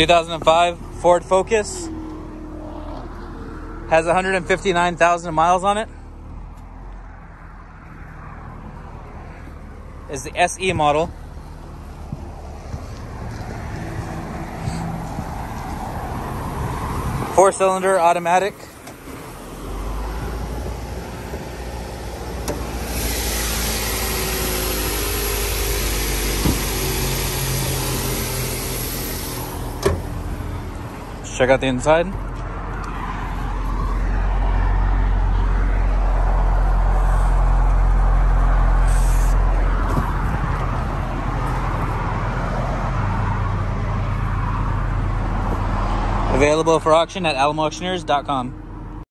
2005 Ford Focus. Has 159,000 miles on it. Is the SE model. Four-cylinder automatic. Let's check out the inside. Available for auction at alamoauctioneers.com.